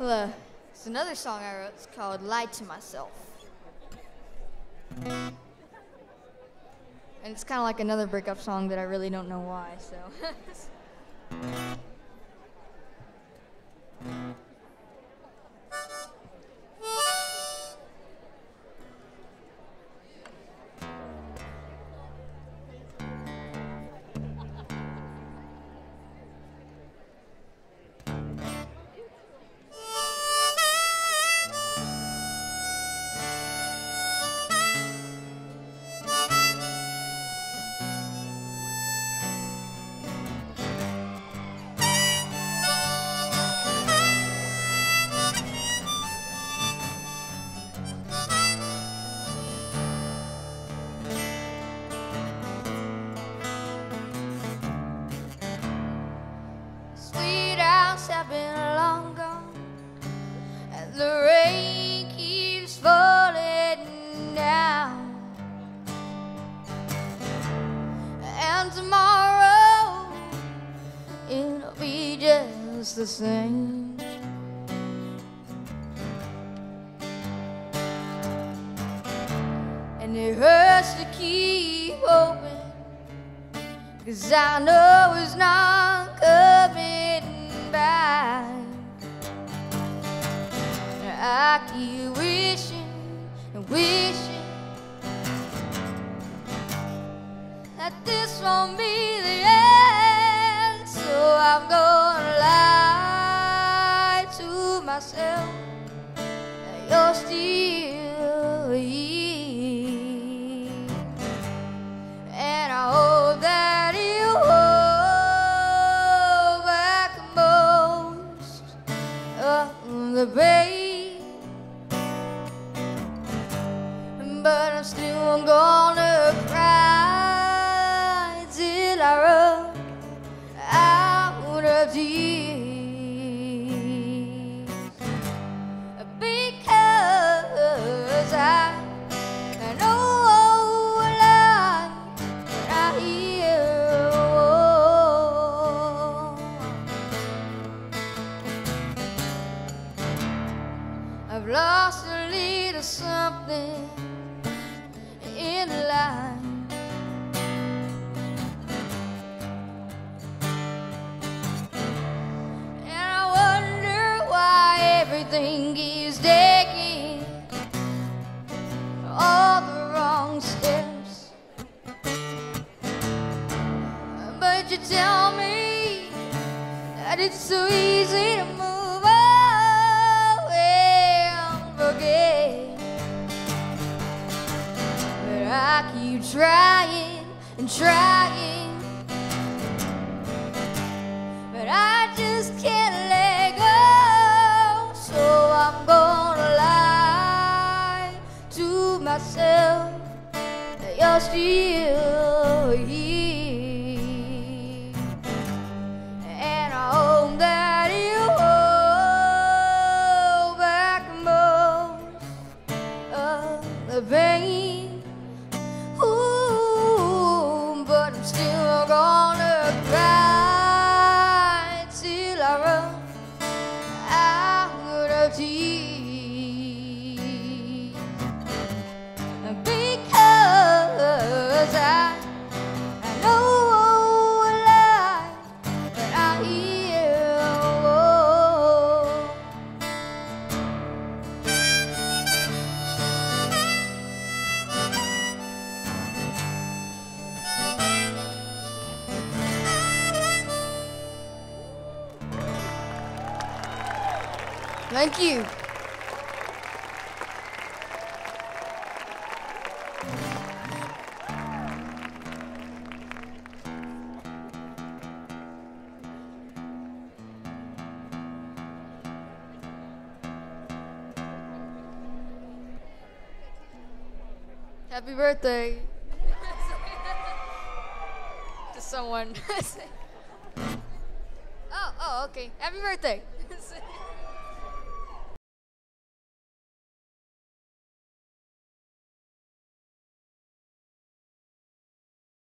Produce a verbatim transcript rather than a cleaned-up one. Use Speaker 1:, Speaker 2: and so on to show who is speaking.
Speaker 1: Well, uh, it's another song I wrote. It's called Lie to Myself. And it's kind of like another breakup song that I really don't know why, so. Have been long gone, and the rain keeps falling down. And tomorrow it'll be just the same. And it hurts to keep hoping, 'cause I know it's not coming back. I keep wishing and wishing that this won't be the end. So I'm gonna lie to myself that you're still here. And I hope that you hold back most of the pain. But I'm still gonna cry till I run out of tears, because I, I know a lie that I hear. I've lost a little something in line, and I wonder why everything is taking all the wrong steps. But you tell me that it's so easy to move away and forget. I keep trying and trying, but I just can't let go. So I'm gonna lie to myself that you're still here. And I hope that you hold back most of the pain. Ooh, but I'm still gonna cry till I run out of tears, because I, I know a lie that I hear. Thank you. Happy birthday to someone. oh, oh, okay. Happy birthday.